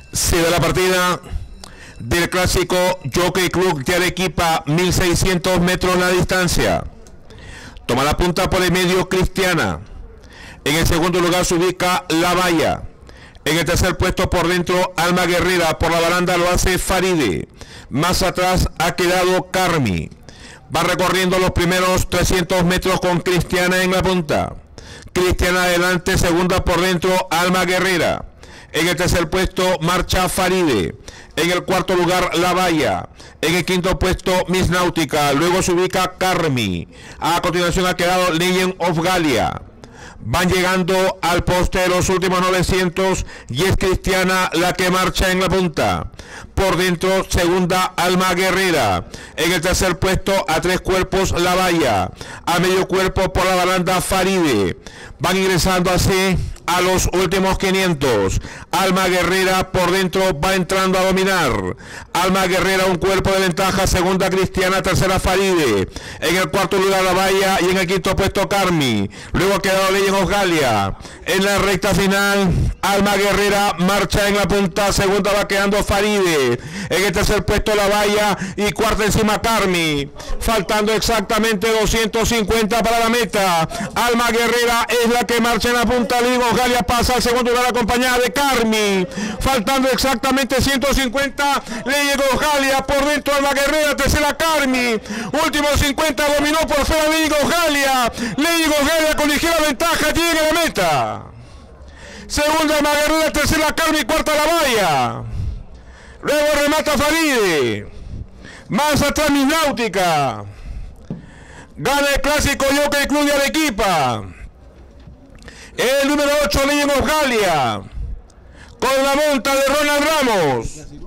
Sigue la partida del clásico Jockey Club de Arequipa, 1600 metros la distancia. Toma la punta por el medio Cristiana. En el segundo lugar se ubica La Valla. En el tercer puesto por dentro Alma Guerrera. Por la baranda lo hace Faride. Más atrás ha quedado Carmi. Va recorriendo los primeros 300 metros con Cristiana en la punta. Cristiana adelante, segunda por dentro Alma Guerrera. En el tercer puesto marcha Faride. En el cuarto lugar La Valla. En el quinto puesto Miss Náutica. Luego se ubica Carmi. A continuación ha quedado Legend of Galia. Van llegando al poste de los últimos 900 y es Cristiana la que marcha en la punta. Por dentro, segunda Alma Guerrera. En el tercer puesto, a tres cuerpos La Valla. A medio cuerpo por la baranda Faride. Van ingresando así a los últimos 500. Alma Guerrera por dentro va entrando a dominar. Alma Guerrera un cuerpo de ventaja, segunda Cristiana, tercera Faride. En el cuarto lugar La Valla y en el quinto puesto Carmi. Luego ha quedado Legend of Galia. En la recta final, Alma Guerrera marcha en la punta, segunda va quedando Faride. En el tercer puesto La Valla y cuarta encima Carmi. Faltando exactamente 250 para la meta. Alma Guerrera es la que marcha en la punta. Legend of Galia pasa al segundo lugar acompañada de Carmi. Faltando exactamente 150. Legend of Galia por dentro Alma Guerrera, tercera Carmi. Último 50 dominó por fuera Legend of Galia. Legend of Galia con ligera ventaja llega a la meta. Segunda Alma Guerrera, tercera Carmi, cuarta La Valla. Luego remata Faride. Más atrás Miss Náutica. Gana el clásico Jockey Club de Arequipa. El número 8 Legend of Galia. Con la monta de Ronald Ramos.